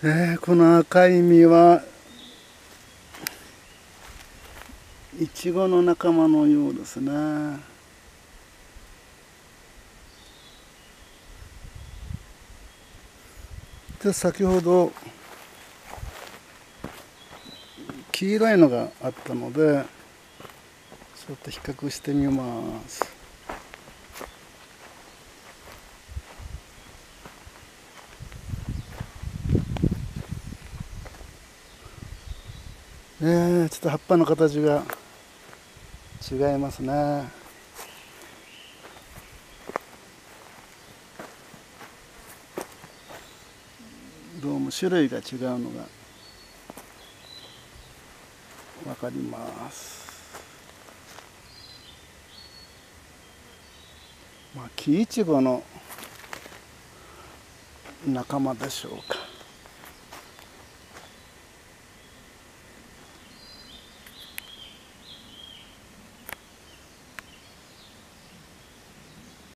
この赤い実はイチゴの仲間のようですね。で、先ほど黄色いのがあったのでちょっと比較してみます。ちょっと葉っぱの形が違いますね。どうも種類が違うのがわかります。木イチゴの仲間でしょうか。